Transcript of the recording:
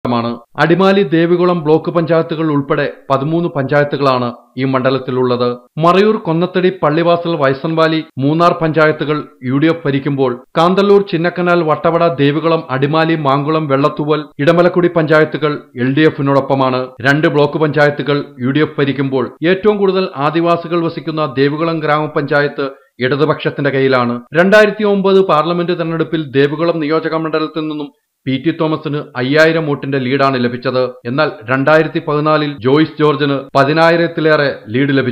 Adimali Devikulam block പഞ്ചായത്തുകൾ ഉൾപ്പെടെ 13 പഞ്ചായത്തുകളാണ് ഈ മണ്ഡലത്തിലുള്ളത്. മറയൂർ, കൊന്നത്തടി, പള്ളിവാസൽ, വയസ്സൻവാലി, മൂന്നാർ പഞ്ചായത്തുകൾ UDF ഭരിക്കുമ്പോൾ കാന്തല്ലൂർ, ചിന്നക്കനാൽ, വട്ടവട, ദേവികുളം, അടിമാലി, മാങ്കുളം, വെള്ളത്തൂവൽ, ഇടമലക്കുടി പഞ്ചായത്തുകൾ LDF-നോടൊപ്പമാണ്. 2 ബ്ലോക്ക് പഞ്ചായത്തുകൾ UDF ഭരിക്കുമ്പോൾ ഏറ്റവും കൂടുതൽ ആദിവാസികൾ വസിക്കുന്ന ദേവികുളം ഗ്രാമപഞ്ചായത്ത് ഇടതുപക്ഷത്തിന്റെ കയ്യിലാണ്. 2009 പാർലമെന്റ് തെരഞ്ഞെടുപ്പിൽ ദേവികുളം നിയോജക മണ്ഡലത്തിൽ നിന്നും PT തോമസിന് 5000 വോട്ടിന്റെ ലീഡാണ് ലഭിച്ചത്. എന്നാൽ 2014 ജോയ്സ് ജോർജിന് 10,000-ത്തിലേറെ ലീഡ് ലഭിച്ചു.